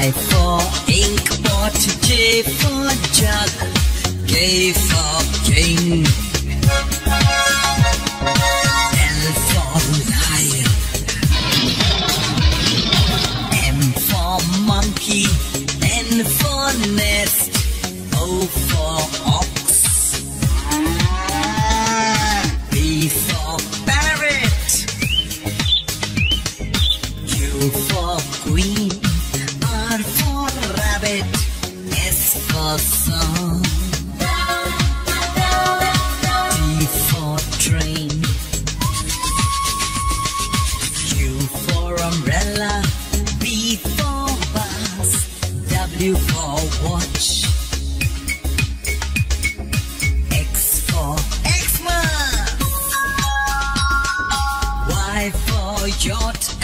I for inkpot, J for jug, K for king, L for lion, M for monkey, N for nest, O for ox, P for parrot, Q for queen, R for rabbit, S for song, T for train, U for umbrella, B for bus, W for watch, X for Xmas, Y for yacht,